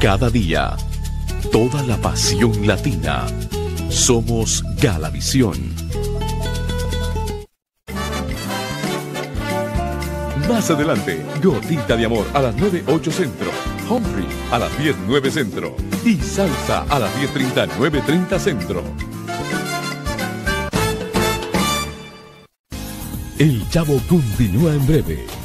Cada día, toda la pasión latina. Somos Galavisión. Más adelante, Gotita de Amor a las 9:08 Centro. Humphrey a las 10:09 Centro. Y Salsa a las 10:30, 9:30 Centro. El Chavo continúa en breve.